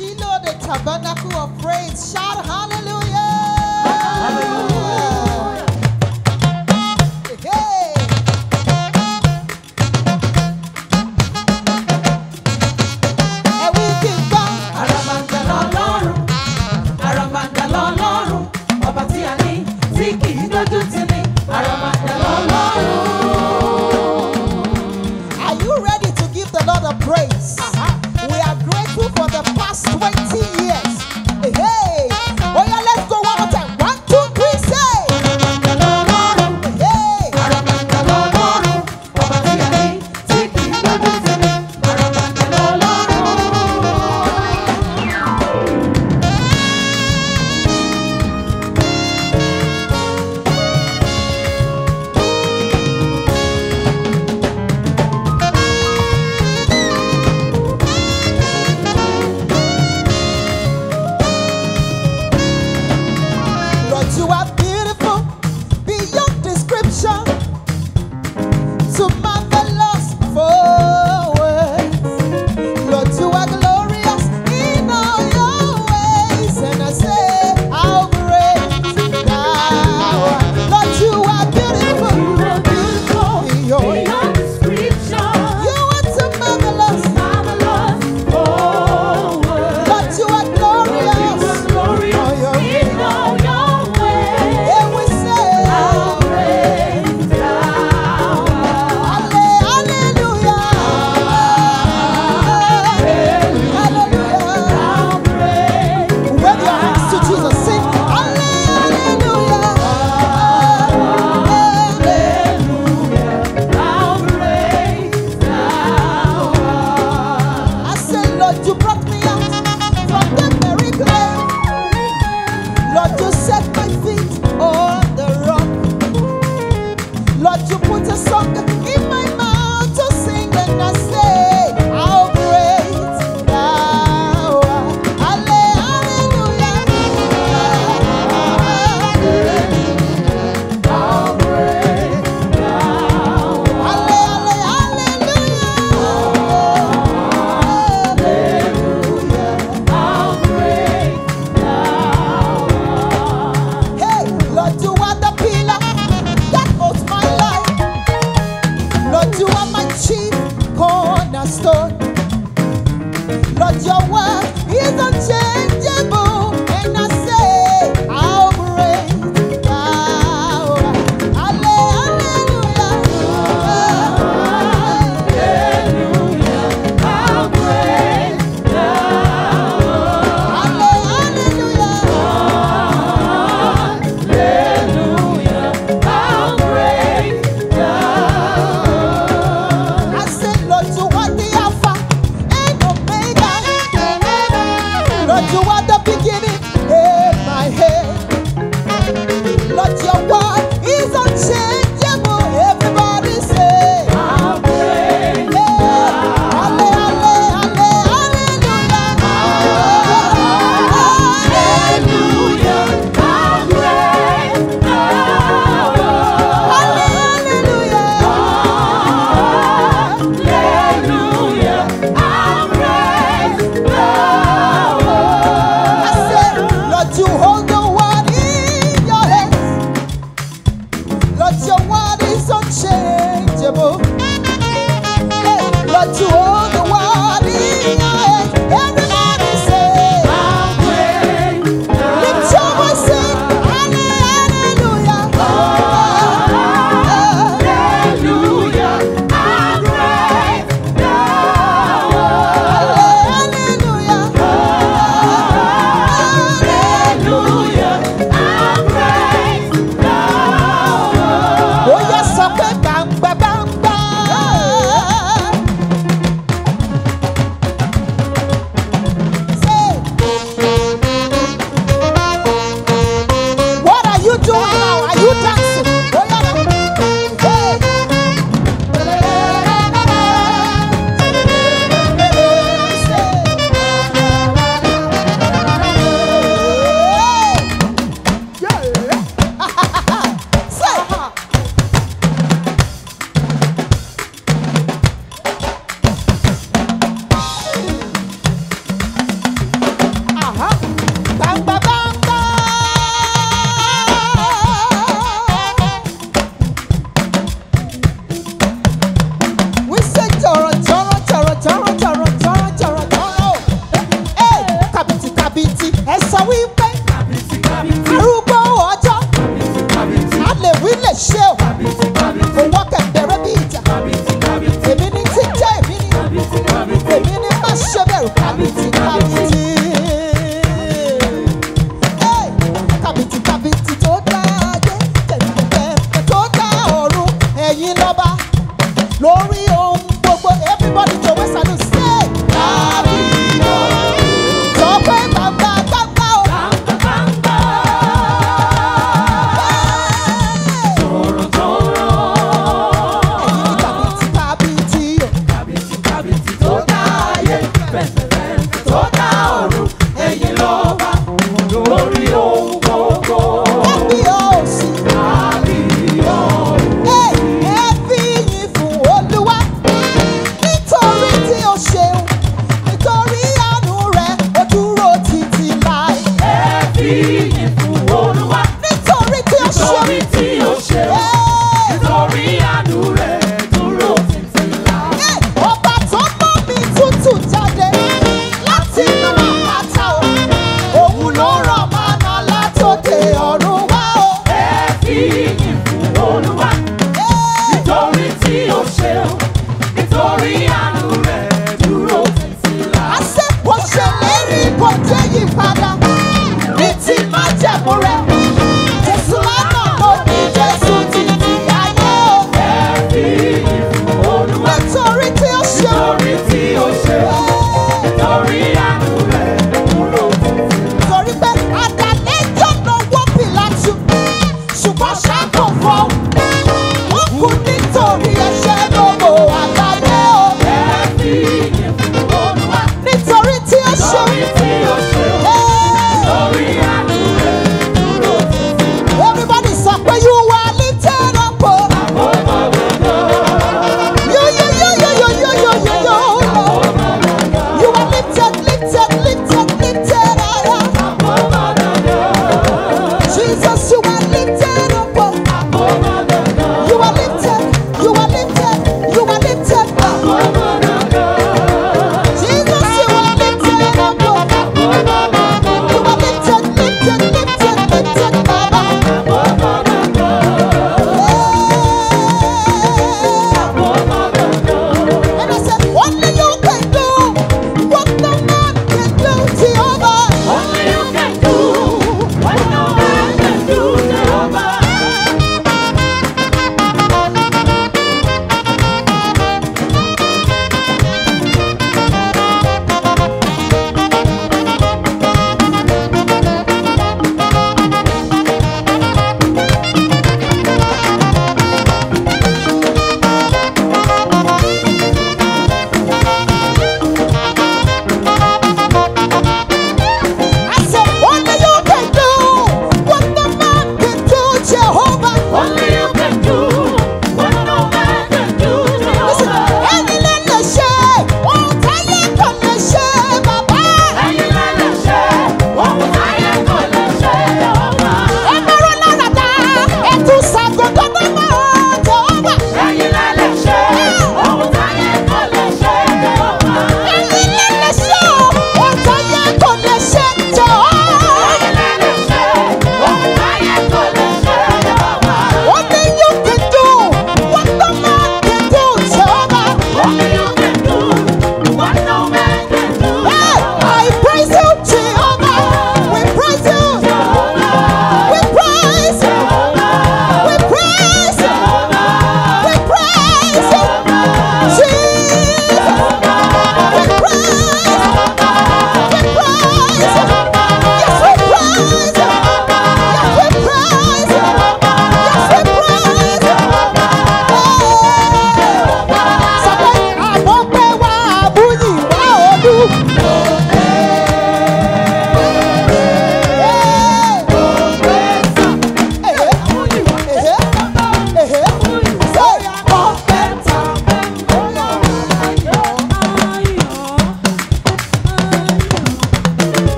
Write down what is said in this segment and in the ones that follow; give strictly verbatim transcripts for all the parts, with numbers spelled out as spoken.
Shiloh, the tabernacle of praise. Shout hallelujah. Hallelujah. Hey. And we give God Aramanda lọ́lọ́run, Aramanda lọ́lọ́run, ọba tí a ní tí kì í dojú tì ní. Aramanda lọ́lọ́run. Are you ready to give the Lord a praise? We are grateful for the past twenty years. Hey, oh yeah, let's go one more time. One, two, three, say. Aramanda lọ́lọ́run, Hey, Aramanda lọ́lọ́run, ọba tí a ní tí kì í dojú tì ní. Aramanda lọ́lọ́run. Lord, you are beautiful beyond description, too marvelous for words. Lord, you are glorious in all your ways, and I say, how great thou art. Lord, you are beautiful You are beautiful beyond. beyond description. You are too marvelous. Marvelous forward. Lord, you are You glorious. are glorious Oh, your in all your ways. And we say, How great thou art. Halle- hallelujah. Hallelujah. How great Wave your hands to Jesus. Sing. Halle- hallelujah. How great thou art. I say, Lord, you brought me out from the very grave. Lord, you set my feet on the rock. Lord, you put a song in my mouth to sing, and I say, how great thou art. Halle- hallelujah. How great thou art. Halle- halle- hallelujah. How great thou art. Hey, Lord, you are the pillar that holds my life. Lord, you are my chief cornerstone. Lord, your word is unchangeable, and I say, how great thou art. Halle- hallelujah. Hallelujah. How great thou art. Halle- hallelujah. Hallelujah. How great thou art. I said, Lord, you are the Alpha and Omega. Lord,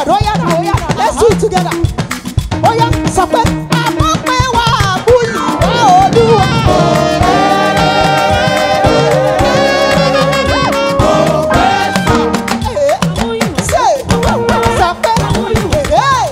God. Oh yeah, now, oh yeah, now. Let's do it together. Oh yeah, sọpẹ́ àmọ́pẹ́ wà búyì wá Olúwa. Say, sọpẹ́, hey.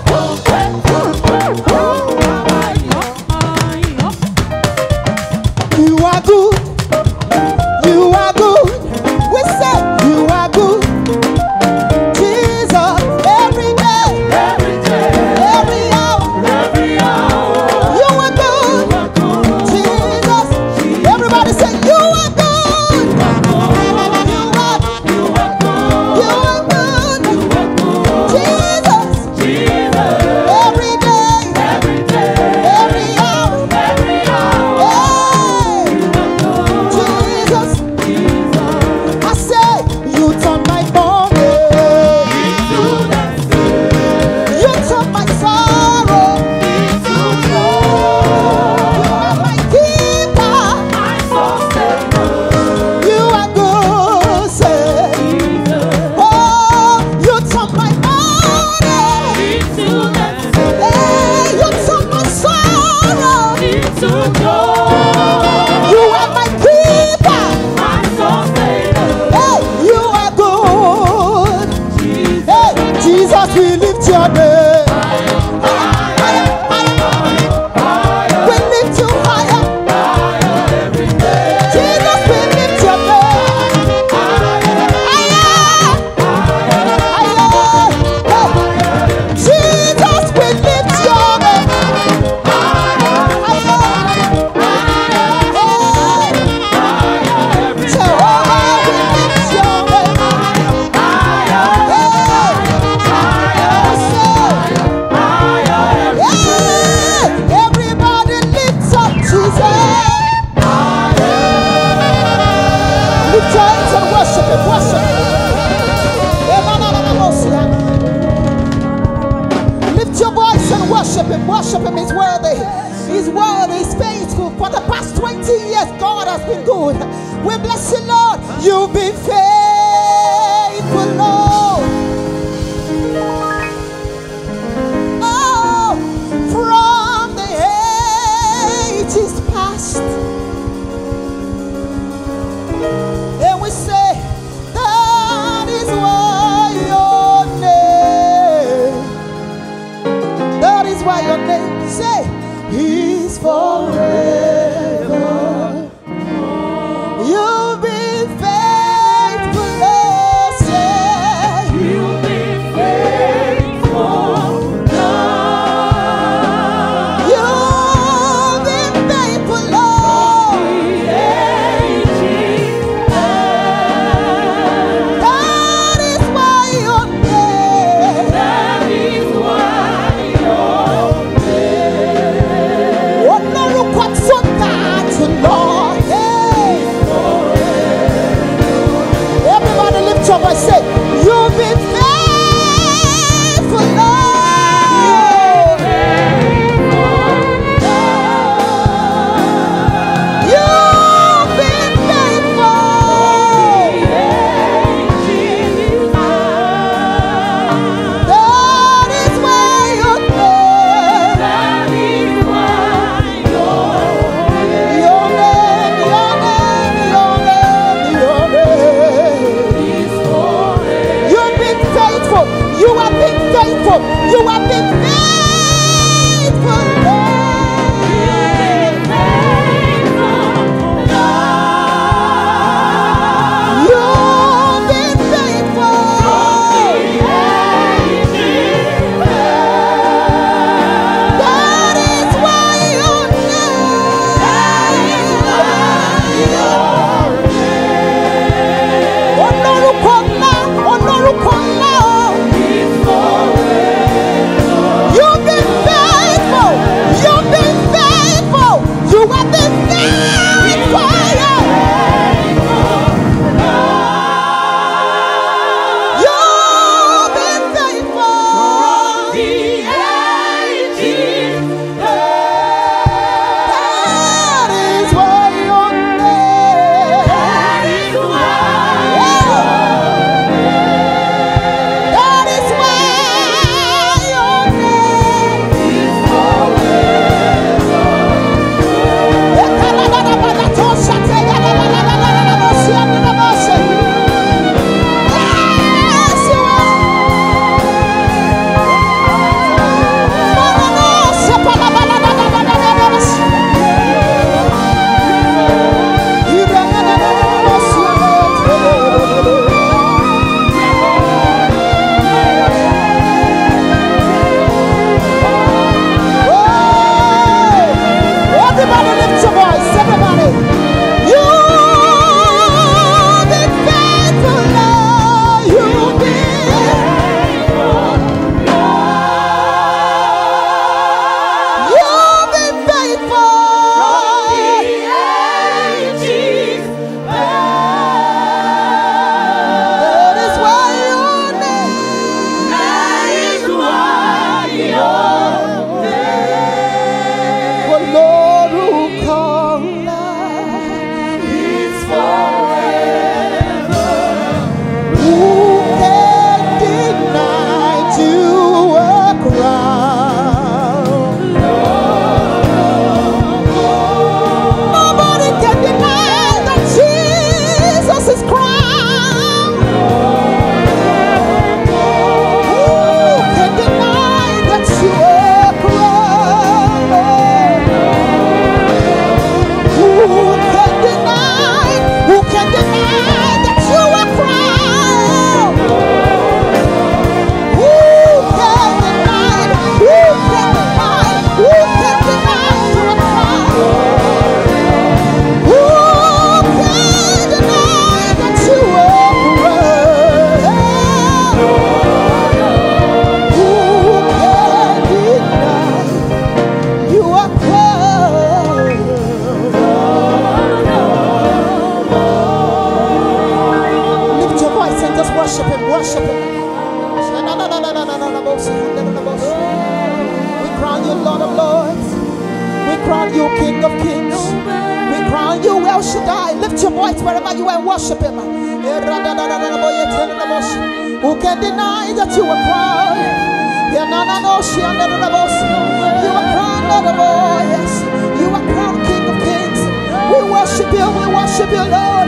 You are good. You are good. We say you are good. Jesus, every day, every day, every hour, every hour. You are good. Jesus, everybody say you are good. You are good. You are good. Jesus, every day, every day, every hour, every hour. Jesus, I say you turn my morning, you turn my sorrow into joy. You are my keeper, you are good, say. Oh, you turn my morning, hey, you turn my sorrow. You are my keeper, hey, you are good. Hey, Jesus, we lift your name. We lift you higher. Jesus, we lift your name. Higher. Higher. Hey. Jesus, we lift your name. Higher. Hey. Jehovah, we lift your name. Hey. Everybody lift up Jesus. Lift your hands and worship him. Worship him. Lift your voice and worship him. Worship him. He's worthy. He's worthy. He's faithful. For the past twenty years, God has been good. We bless you, Lord. You've been faithful, Lord. Oh, from the ages past. And we say, that is why your name, that is why your name, say, is forever. You've been faithful, Lord, say, you've been faithful, Lord. You've been faithful, Lord. That is why your name, that is why your name. What no look what's so bad to Lord. Hey. Everybody lift your voice, say, you've been faithful, Lord. You've been faithful. That is why your name, your name, your name, your name, your name. You've been faithful. You have been faithful. You have been faithful, Lord. You've been faithful. That is why your name. Olórúkọ ńlá, olórúkọ ńlá, oh. crown you Lord of Lords. We crown you King of Kings. We crown you El Shaddai. Lift your voice wherever you are and worship him. Who can deny that you are crowned? You are crowned Lord of all. Yes, you are crowned King of Kings. We worship you, we worship you, Lord.